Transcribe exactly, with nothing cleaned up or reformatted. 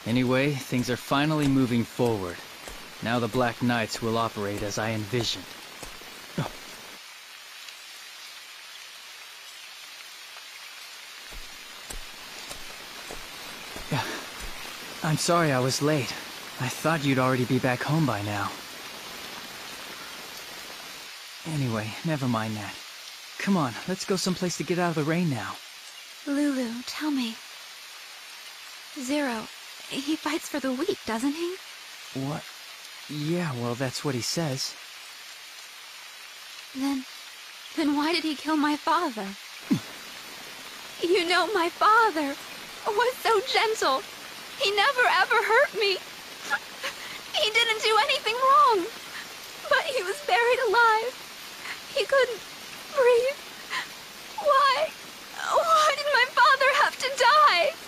Anyway, things are finally moving forward. Now the Black Knights will operate as I envisioned. Oh. Yeah. I'm sorry I was late. I thought you'd already be back home by now. Anyway, never mind that. Come on, let's go someplace to get out of the rain now. Lulu, tell me. Zero, he fights for the weak, doesn't he? What? Yeah, well, that's what he says. Then... then why did he kill my father? You know, my father was so gentle. He never ever hurt me. He didn't do anything wrong. But he was buried alive. He couldn't breathe. Why? Why did my father have to die?